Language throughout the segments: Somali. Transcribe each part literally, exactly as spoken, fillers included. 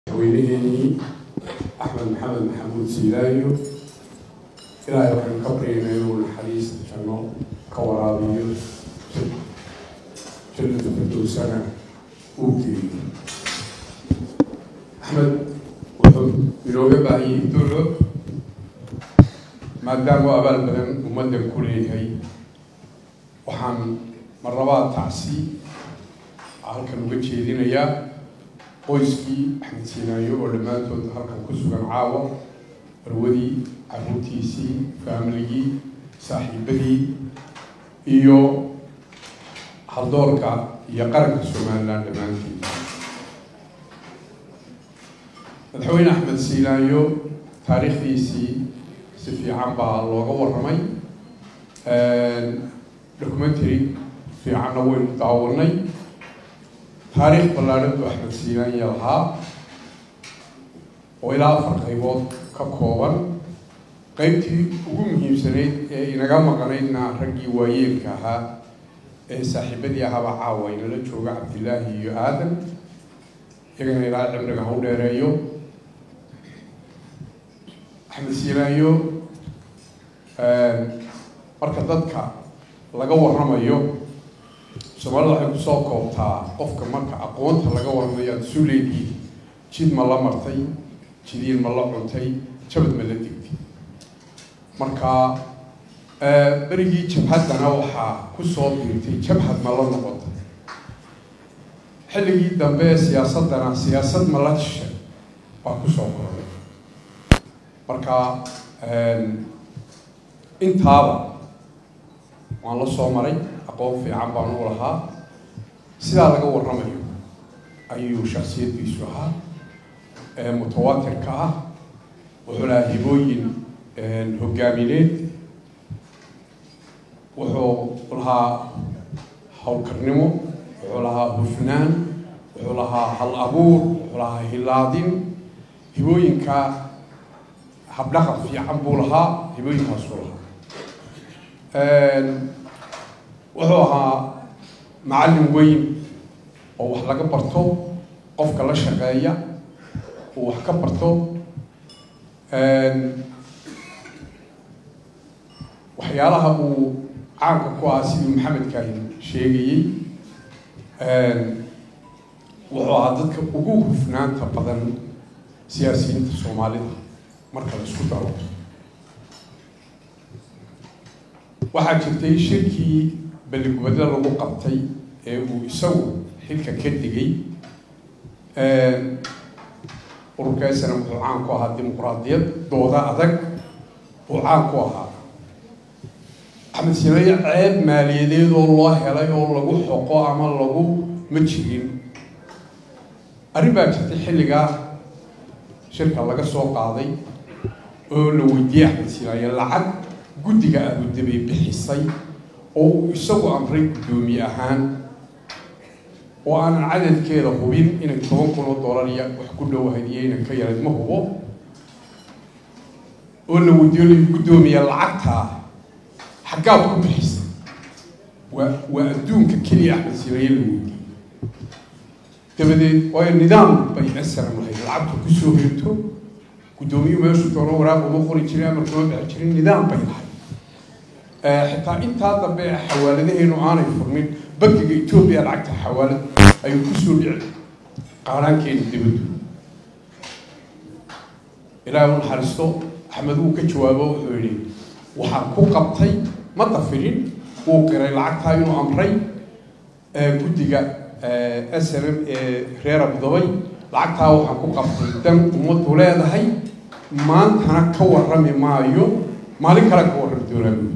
ويليني أحمد محمد محمود سيلايو إلى يوم كبرين يقول الحديث كانوا كورابيو جلد بدو سنة أوكي أحمد وحب يروي بعي دولو ما دام وقبل بدن ومدن كله هي وحن مرات تعسي على كانوا بتشيدين يا qoyskii Axmed Siinaayo oo dhamaantood halkan ku sugan caawa warwadii caruurtiisii familygii saaxiibadii iyo haldoorka iyo qaranka Soomaaliland dhamaantii madaxweyne Axmed Siinaayo taariikhdiisii si fiican baa looga warramay documentary fiican oo weyn daawanay تاريخ بلادة أحمد سينايو لها وإلى فرق قيبود ككوبان قيبتي ومهم سنة إننا مقنعنا رجي ويل كها صاحبتي هذا عاوين لجوج عبد الله يؤذن يجعل إلى عمرك هؤلاء رأيو أحمد سينايو مركزتك لجوا رميو Soomaalida waxay ku soo koobtaa qofka marka aqoonta laga warmayo suuleedii jid ma la martay jidin ma la cuntay jabad ma la digtay marka ee berigii jabhadana waxa ku soo biirtay jabhad ma la noqotay xilligii dambe siyaasadana siyaasad ma la tishay waa ku soo koray marka ee intaaba waan la soo maray aqoon fiican baan u lahaa sidaa laga warramayo ayuu shakhsiyadiisu ahaa ee mutawaatirka ah wuxuu lahaa hibooyin hogaamineed wuxuu lahaa hawlkarnimo wuxuu lahaa hufnaan wuxuu lahaa hal abuur wuxuu lahaa hilaadin hibooyinka habdhaqan fiican buu lahaa hibooyinkaasuu lahaa wuxuu ahaa macallin weyn oo wax laga barto qofka la shaqeeya oo wax ka barto waxyaalaha uu caanka ku ah sidii maxamed kaahin sheegayay wuxuu ahaa dadka ugu hufnaanta badan siyaasiyiinta Soomaalida marka la isku daro waxaa jirtay shirkii balgubada lagu qabtay ee uu isagu xilka ka digay ee ururkaasana wuxuu caan ku ahaa dimuqraadiyad dooda adag oo caan ku ahaa Axmed Siinaayo ceeb maaliyadeed oo loo helay oo lagu xoqo ama lagu ma jirin arrin baa jirtay xilliga shirka laga soo qaaday oo la weydiiyay Axmed Siinaayo lacag guddiga Abu Dhabi bixisay oo isagu amray gudoomiye ahaan oo aan cadadkeeda hubin inay toban kun oo dollar iyo wax ku dhow hadiyayna ka yaray ma hubo oo la weydiiyay gudoomiye lacagta xagaad ku bixisay waa waa adduunka kaliya Axmed Siinaayo la weydiiyay dabadeed oo nidaam bay asran lahayd lacagta ku soo hirto gudoomiye meeshu doono waraaq ugu qori jiray ama soo bixi jiray nidaam bay lahayd حتى أنت هذا بحوالده إنه أنا يفرمين بقى إثيوبيا العكس حوالد أي كسر قارن كين دبده إلى يوم حرستو حمدو كجوابه وحولي وحكوا قبطي ما تفرين وقرأ العكس إنه أمري كدجا أسرم غير أبو ظبي العكس وحكوا قبطي دم وموت ولا هاي ما أنا كور رمي مايو مالك كلا كور رمي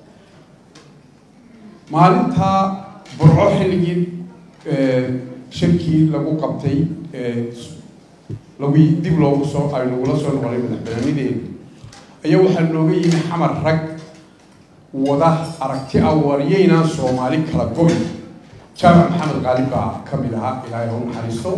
maalinta burco xilligii shirkii lagu qabtay lagu dib loogu soo ay lagula soo noqday madaxweynadeena ayaa waxaa looga yimi xamar rag wada aragti awariyayna Soomaali kala go'ay jaamac maxamed qaalib baa ka mid ahaa ilaahay uu naxariisto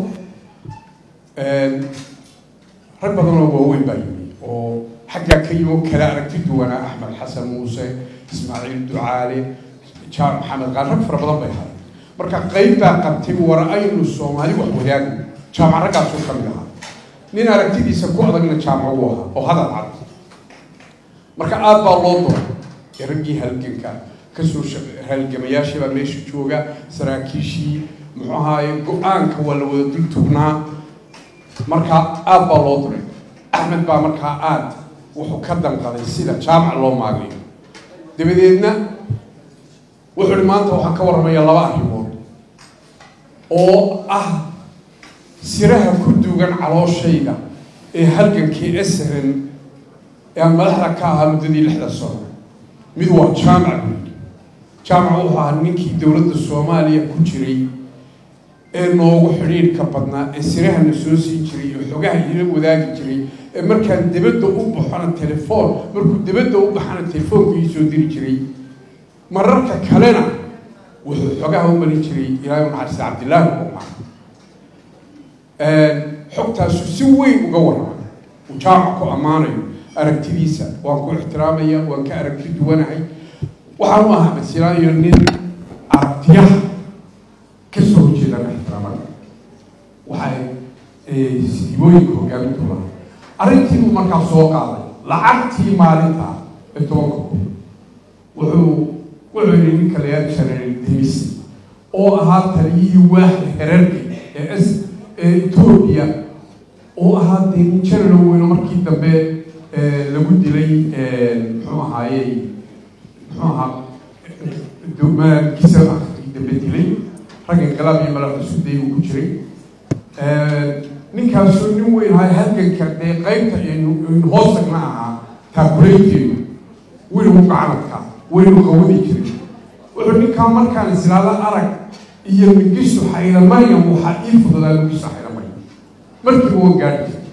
rag badan oo waaweyn baa yimi oo xagga ka yimo kala aragti duwana Axmed Xasan Muuse Ismaaciil Ducaale جار محمد قال رك فربضان بيها مركا قيبة قبتي ورأينا الصومالي وحولان جامع رجع سوق كملها nin aragtidiisa ku adagna jaamac u ahaa oo hadal cad marka aad baa loo dooray raggii halganka kasoo halgamayaashii baa meesha jooga saraakiishii muxuu ahaaye go-aanka waa la wada dul tugnaa marka aad baa loo dooray axmed baa markaa aad wuxuu ka danqaday sida jaamac loo maagiyo dabadeedna wuxuu hi maanta waxaan ka warramaya laba arrimood oo ah siraha ku duugan calooshayga ee halgankii esren ee aan madaxda ka ahaa muddadii lixda sano mid waa jaamac buuli jaamac wuxuu ahaa ninkii dowladda soomaaliya ku jiray ee noogu xidhiidhka badnaa ee sirahana soo siin jiray iyo xogaha ila wadaagi jiray ee markaan dibadda u baxana telefoon markuu dibadda u baxana telefoonka ii soo diri jiray mararka kalena wuxuu xogaha u marin jiray ilaahay maxamed cabdillaahi umar xogtaasu si weyn uga warrama uu jaamac ku ammaanayo aragtidiisa waan ku ixtiraamaya waan ka aragti duwanahay waxaan u ahaa masiilaayo nin aragtiyaha ka soo horjeedana ixtiraamada waxay sidibooyinka hogaaminta lahaa arrintii uu markaa soo qaaday lacagtii maalinta ee tobanka kun wuxuu wuxuu yidhi ninka layaal shareeray demis oo ahaa taliyihii waaxda herarka ee s ee etoobiya oo ahaa dee nin general weyno markii dambe lagu dilay muxuu ahaayey muxuu ahaa dumaankiisa dambe dilay ragga inqilaab iyo madax cusubday uu ku jiray ninkaasoo nin weyn ahaa halganka dee qaybta aynu hoostagna ahaa taakuleynteedu weynu u gacanadka weynu qawadi jiray wuxuu ninkaa markaan islaada arag iyo migisu xaylamayam waxaa ii fududaa migisu xaylamayam markiiba waan gaadhi jiray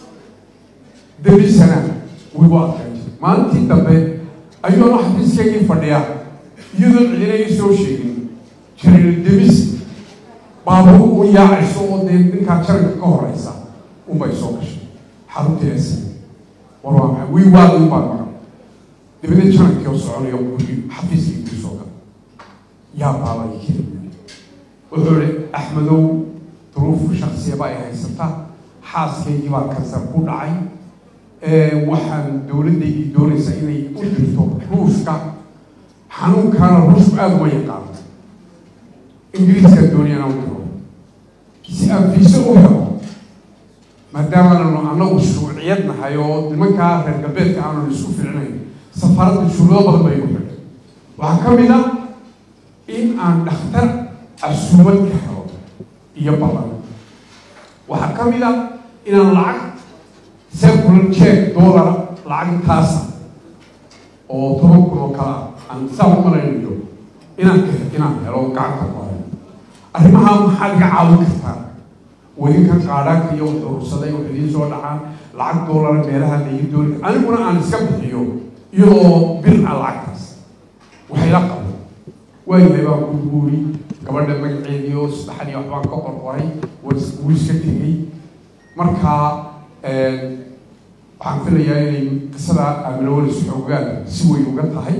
debisana wiigu adkaan jiray maalintii dambe ayuuna xafiiskaygii fadhiyaa iyadoo cidina ii soo sheegin jareer debis baabuur u yaacayso oo dee ninkaa jaranka ka horeysa unbay soo gashay xarunteesa war waa maxay wii waadi unbaan maqan dabadeed jarankii oo soconayo gurigi xafiiskii kii soo gala yaa baabay keli wuxuu ihi axmedow duruufu shaksiyaba ay haysataa xaaskaygii baa kansar ku dhacay waxaan dowladdaydii doonaysaa inay u dirto ruushka xanuunkaana ruushku aada uma yaqaano ingiriiskaa doonayana u diro si aan fiise u helo maadaamaananu annagu shuuciyad nahay oo nimankaa reer galbeedka aanan isku ficnayn safaaradda shuruudo badan bay ku xidhay waxaa ka mid a in aan dhakhtar casuumad ka helo iyo ballan waxaa ka mid a inaan lacag secular check dollar lacagtaasa oo toban kun oo kale ah aan saa u malaynayo inaan inaan helo gacanta ku hayo arrimaha maxaa laga caawin kartaa wadinka qaadhaanka iyo wuxuu ursaday wuxuu idiin soo dhacaan lacag dollar meelaha laga dooni aniguna aan iska bixiyo iyadoo bir ah lacagtaas waxay la qabo waayahay baan ku guuri gabadha magaceedii oo saddexan iyo waxbaan ka qorqoray wuu iska tegey markaa waxaan filayaa inay qisada amalowalis xoogaan si weyn uga tahay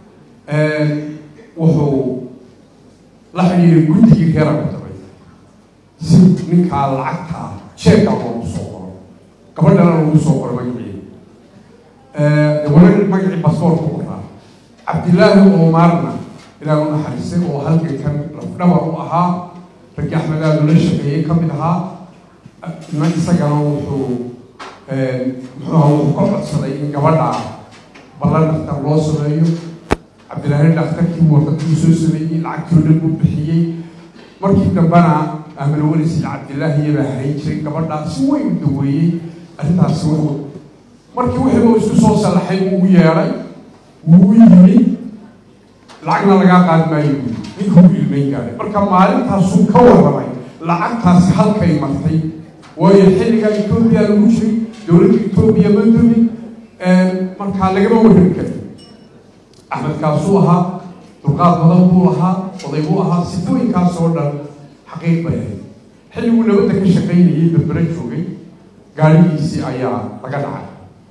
wuxuu la xidhiiray guddigii reera ku dabay si ninkaa lacagta jeegka loogu soo qoro gabadhana loogu soo qoro magaceeda wala magacii bastoorka u raa cabdillaahi oomaarna ilaa u naxariistay oo halgankan lafdhabar u ahaa raggii axmed aada ula shaqeeyey ka mid ahaa na isagana wuxuu muxuu ahaa wuxuu ka codsaday in gabadha ballan dhakhtar loo sameeyo cabdillaahi dhakhtarkii warqadii soo sameeyey lacagtii oo dhan u bixiyey markii dambena amalowalis iyo cabdillaahi iyabaa hayn jiray gabadha si weyn u daweeyey arrintaasi wuxuu markii wixii uu isku soo salaxay wuu u yeedhay wuu u yimi lacagna lagaa qaadi maayo ninkuu ilmayn gaaray marka maalintaasuu ka warramay lacagtaasi halkay martay waayo xilliga etoobiya lagu jiray dowladda etoobiya ma dumin markaa lagama warrami karin axmed kaasuu ahaa dulqaad badan buu lahaa oday buu ahaa sifooyinkaas oo dhan xaqiiq bay ahayd xilliguu nabadda ka shaqaynayay berbere joogay gaarigiisii ayaa laga dhacay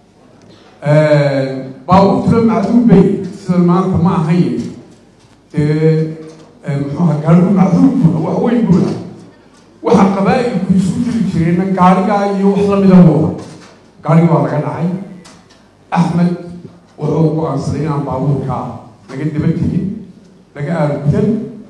baabuurtuna macduum bay sida maanta ma ahayn dee muxuu ahaa gaarigu macduum buuha wax weyn buuha waxa qabaa'ilku isku jiri jireen gaariga iyo wax la mid ah gaariga waa laga dhacay Axmed wuxuu ku aansaday inaan baabuurka laga daba tegin laga aargudan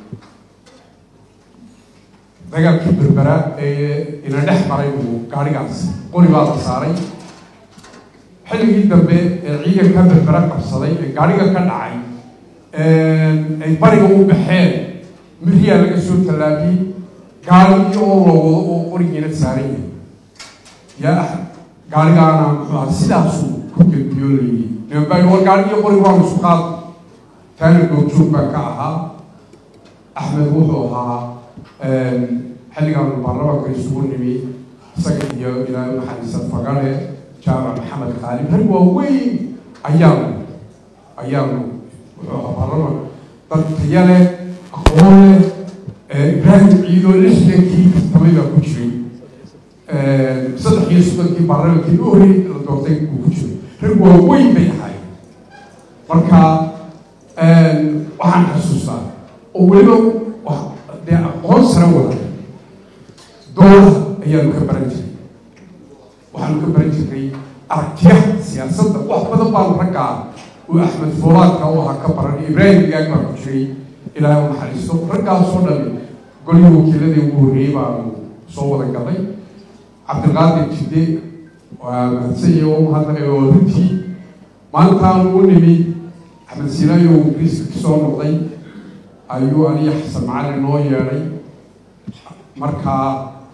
dagaalkii berbera ee ina dhex maray uu gaarigaas qori baa la saaray xilligii dambe ee ciidanka berbera qabsaday ee gaariga ka dhacay ay bariga u baxeen miriyaa laga soo tallaabiyey gaarigii oo la wado oo qorigiina saaran yahay yaa gaarigaana muxuu sidaasuu ku gelbiyo leeyihi nimanbaa war gaarigii qoriga waa isu qaad taana goobjoog baa ka ahaa Axmed wuxuu ahaa xilligan baarlamaanka isugu nimi isaga iyo ilaahay maxariisad fagale jaamac maxamed khaalib rag waaweyn ayaanu ayaanu wuxuu ahaa baarlamaan dad tayo leh aqoon leh ibraahim ciido lixdankii kastamay baa ku jiray saddex iyo soddonkii baarlamaankii u horreeyay la doortay uu ku jiray rag waaweyn bay ahay marka waxaan xasuustaa oo weliba dee aqoon sare wada dowlada ayaanu ka baran jiray waxaanu ka baran jiray aragtiyaha siyaasadda wax badan baanu raggaa uu Axmed Foolaadka u ahaa ka baran Ibraahim Gaag baa ku jiray ilaahay u naxariisto raggaasoo dhan golihii wakiiladii ugu horreeyey baanu soo wada galay Cabdiqaadir Jide waa mahadsanyahay oo mahadnaqay oo runtii maalintaanu u nimi Axmed Sinaayo uu ingiriiska kasoo noqday ayuu aniga xasan macalin noo yeedhay markaa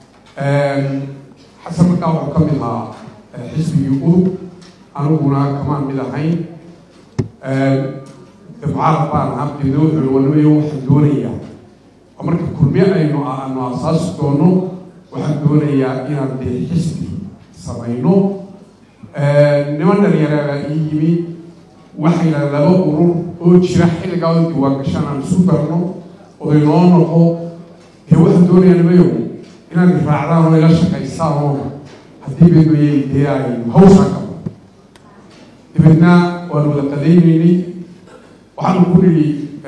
xasan markaa wuxuu ka mid ahaa xisbigii udub aniguna kamaan mid ahayn mucaarad baan ahaa deedna wuxuu walmayo waxaan doonayaa oo marka kulmiye aynu aanu asaasi doono waxaan doonayaa inaan dee xisbi samayno niman dhalinyarabaa ii yimi waxay laba urur oo jira xilligaa oo diwaan gashaan aan isu darno oday noo noqo dee waxaan doonayaa nimayo inaad raacdaan oo ila shaqaysaan oo haddii bedoyey dee ay hawshaa qabo dabeedna waanu wada qadaynaynay waxaanu ku nidhi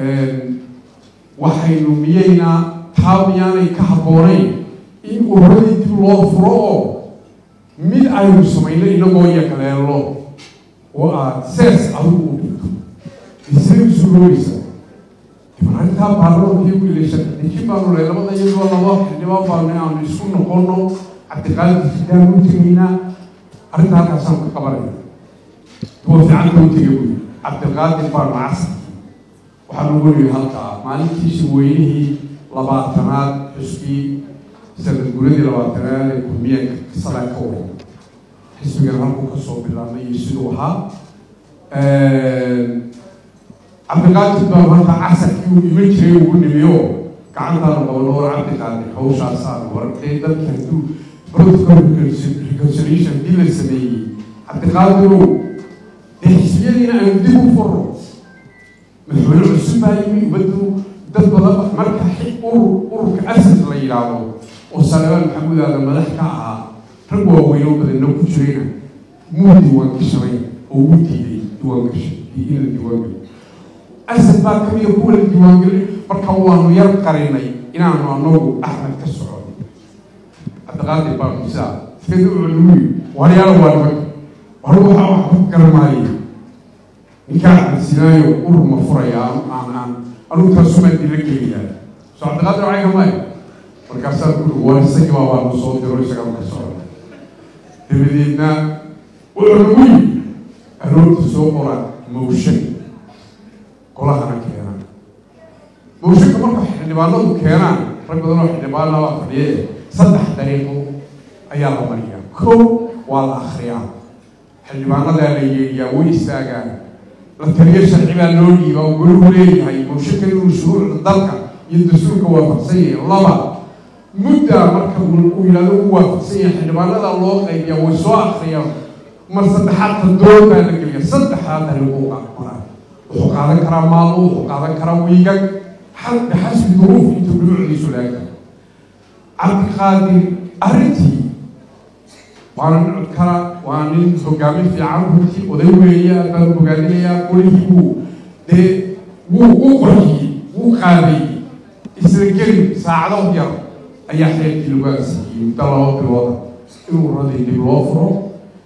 waxaynu miyaynaa taa miyaanay ka habboonayn in ururadii dib loo furo oo mid aynu samayno inagoo yaqleello oo aad sees adigu u dhigto isay u suuroobaysa dibarantaa baarlamankii u ileeshan ninkii baanu leh labada iyadoo laba xildhibaan baanu aanu isku noqono Cabdiqaadir Jidaan u tegaynaa arrinta halkaasaan ka qabanayna duwa fiicanta u tegay buyi Cabdiqaadir baanu casar waxaanu ugu nidhi halkaa maalintiisi weynihii labaatanaad xusbii sanad guradii labaatanaad ee kulmiyaanka salaan ka waray xisbigan halkuu kasoo bilaabmay iyo siduu ahaa Cabdiqaadir baa halka casarkii uu iman jiray ugu nimiyo gacantaanu qabano war Cabdiqaadir hawshaasaan wartay dadka hadduu protocol reconciliation dii la sameeyey Cabdiqaadirow dee xisbiyadiina aynu dib u furno madaxweyne cusub baa yimi ubaddu dad badan marka urur ururka asad la yidhaahdo oo Salmaan Maxamuud aadan madax ka ahaa rag waaweyn oo badanna ku jirayna muu diiwaan gashanay oo ugu diiday diiwaan gashay iyo in la diiwaan geliyo asad baa kamida kuwa la diiwaan geliyo marka waanu yar qarinay inaanu anagu Axmed ka socono Cabdiqaadir baa musaa sidii uu luuy wariyaal waa nabad war waxa wax ku garmaayay ninka Axmed Sinaayo urur ma furaya aan aan anu taasuma dil geliyaa soo Cabdiqaadir waxay kamay markaasaa ku war isagii baa waanu soo diro isaga ka socdo dabadeedna wuxuu luuy aroorta soo qoran mooshin kolahana keenan mooshinka marka xildhibaanadu keenaan rag badan oo xildhibaana waa fadhiyay saddex dariiqo ayaa la mariyaa kow waa la akhriyaa xildhibaanadaa la yeeriyaa way istaagaan la taliyo sharci baa loo dhiibaa oo goluhu leeyahay mooshinka inuu shuruucda dalka iyo dastuurka waafaqsan yahay laba muddaa marka uu yidhahdo u waafaqsan yahay xildhibaanada loo qaybiyaa way soo akhriyaan mar saddexaad tadoon baa la geliya saddexaad dariiqo maraa wuxuu qaadan karaa maalmo wuxuu qaadan karaa wiigag hal bixasbi duruuf intuu dhumucdiisu laagta Cabdiqaadir arrintii waana nin kala waa nin hogaamin fiican runtii oday weeye baan hogaadinayaa qolihii buu dee wuu u qorxiyey wuu qaaday isla gelin saacado yar أي حياة الواسي يمتلأ بالوضع إنه رضي بالوفر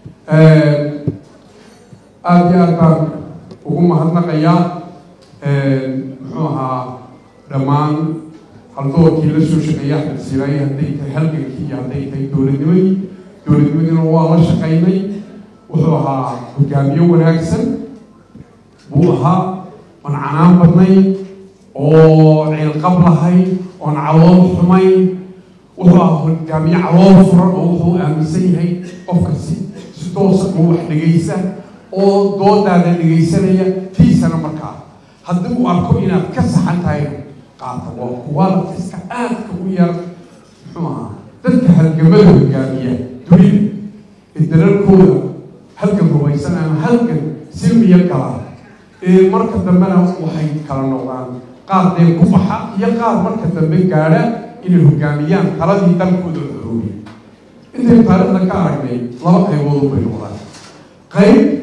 أبي أربع وقوم هذنا قيا محوها رمان هالدور كيل شو شقيا أحمد سيراي هديت هلقة كي هديت دولة دمني دولة دمني نواه شقيني وحوها هجامية وناكسن بوها ونعنام بدني أو القبر هاي ونعوض حمي وهو هجامية عوض فرن وهو أمسي هاي قفكسي ستوصل هو حدقيسة أو دود هذا حدقيسة هي في سنة مركا هدو أركوينا كسح عن تايم قاطع وقوال تسكات كوير حما تلك هالجمال هجامية تريد الدلال كودا هلكن رويسان أنا هلكن سلمي الكلام المركز دمنا وحي كلام نوعان قال دين كفحة يقال مركز دمنا قال إن الهجاميان خلاص يتم كود الحروبي إنت التاريخ ذكرك لي لا يوضو بالوضع قيد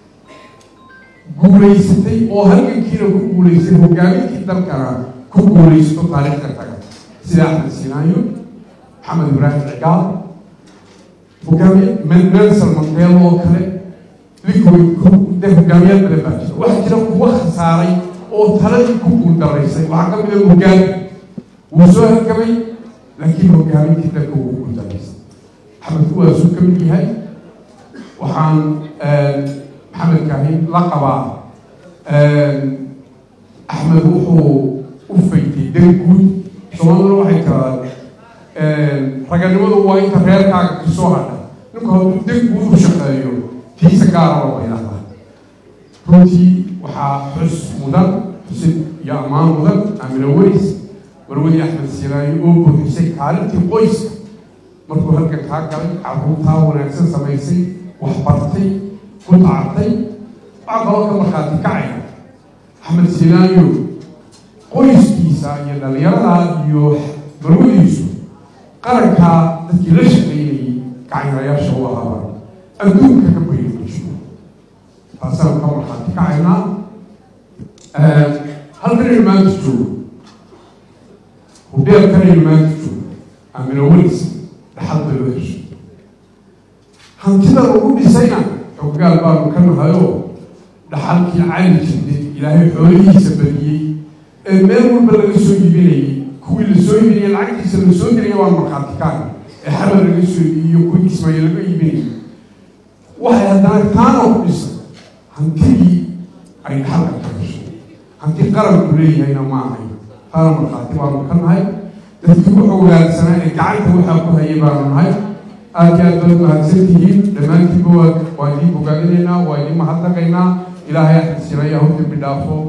قوليستي أو هلكن كيلو قوليستي هجامي كتاب كلام كقوليستو تاريخ ذكرك سلاح السينايو محمد إبراهيم العقال هجامي من نفس المنطقة وكله لكم ده هجاميات بالباش واحد كده هو خساري أو ثلاث كوكو دريسي وعقب من الهجامي وزوها كمي لكن هجامي كده كوكو دريسي محمد هو سو كمي هاي وحان محمد كاهين لقبا أحمد وحو وفيتي دنكود شلون واحد كذا رجال نمو وايد تغير كا كسوها نقول دنكود وشقايو في سكارة وبينها روتي وحا حس مدن حسين يا أمان مدن أمين وريس ورودي أحمد السيراي أو بوديسي كارنتي قويس مركو هلك كاكل عروتها ونكسر سميسي وحبرتي كنت عرتي بعض مرخاتي كعين أحمد السيراي قويس كيسا يلا ليرا يو بروديسو قرنكا تكي لشقيني كعين رياش هو هذا أدوك كبير فأسأل كم حد كعينا هل كان المال تجوا وبيع كان المال تجوا أمين أوليس لحد الوجه هم كذا رغم بسينا وقال بارو كانوا هايو لحد كي عين جديد إلهي حولي سببي المال بلغ سوي بني كل سوي بني العكس سوي سوي بني وان مرخات كان حمل سوي يكون اسمه يلقى بني waxay haddana taana u dhisan hantigii ay xalka ka gashay hanti qaranku leeyahayna ma ahay taana markhaati baanu ka nahay dadkii wuxuu walaadsanaa ee gacanta waxaa ku hayay baanu nahay aad iyo aad baad mahadsan tihiin dhammaantiiba waa idiin bogaadinaynaa waa idiin mahadnaqaynaa ilaahay axmed siraya hawda bidhaafo